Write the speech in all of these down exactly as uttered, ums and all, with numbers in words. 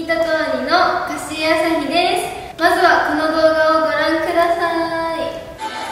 いた通りのかしいあさひです。まずはこの動画をご覧ください。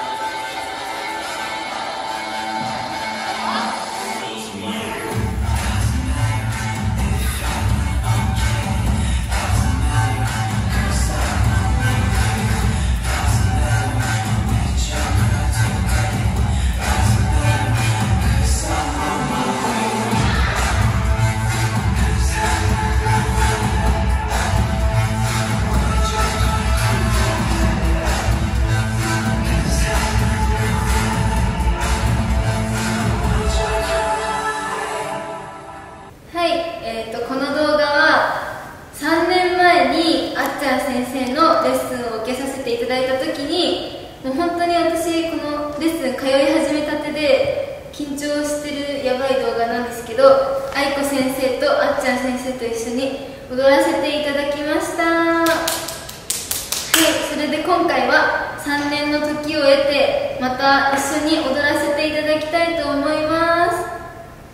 先生のレッスンを受けさせていただいた時に、もう本当に私このレッスン通い始めたてで緊張してるやばい動画なんですけど、愛子先生とあっちゃん先生と一緒に踊らせていただきました。はい、それで今回はさんねんの時を経てまた一緒に踊らせていただきたいと思います。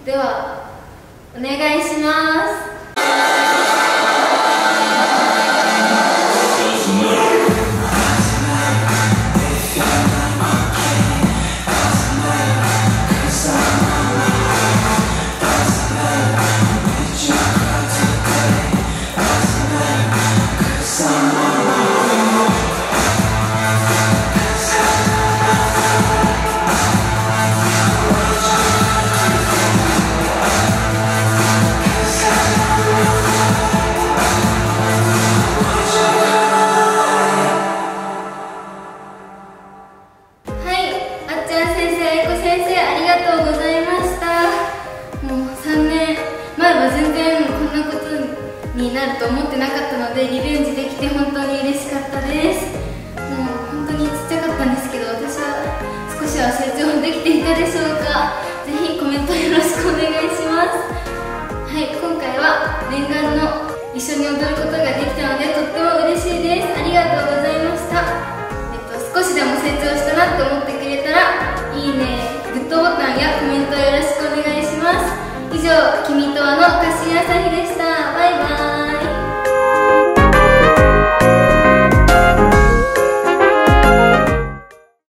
ではお願いします。になると思ってなかったので、リベンジできて本当に嬉しかったです。もう本当にちっちゃかったんですけど、私は少しは成長できていたでしょうか。ぜひコメントよろしくお願いします。はい、今回は念願の一緒に踊ることができたのでとっても嬉しいです。ありがとうございました。えっと、少しでも成長したなって思ってくれたらいいね、グッドボタンやコメントよろしくお願いします。以上、君とはのかしいあさひでした。バイバイ。